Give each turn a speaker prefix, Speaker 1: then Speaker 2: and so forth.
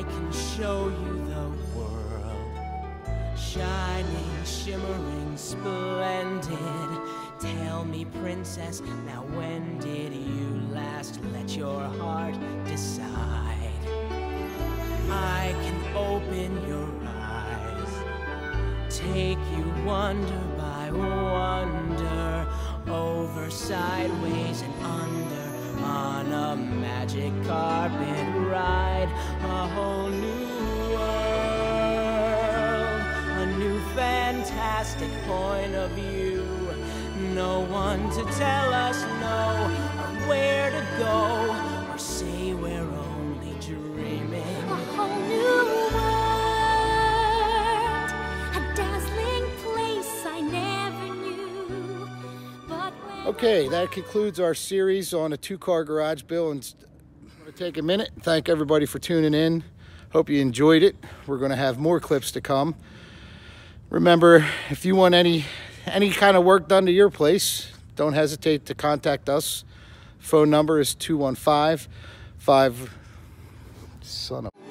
Speaker 1: I can show you the world, shining, shimmering, splendid. Tell me, princess, now when did you last let your heart decide? I can open your eyes, take you wonder by wonder, over, sideways, and under, on a magic carpet ride, a whole new world, a new fantastic point of view. No one to tell us no, or where to go, or say we're only dreaming.
Speaker 2: A whole new world, a dazzling place I never knew. But when
Speaker 3: Okay, that concludes our series on a two-car garage bill. And I'm going to take a minute and thank everybody for tuning in. Hope you enjoyed it. We're going to have more clips to come. Remember, if you want any kind of work done to your place, don't hesitate to contact us. Phone number is 215-5... Son of...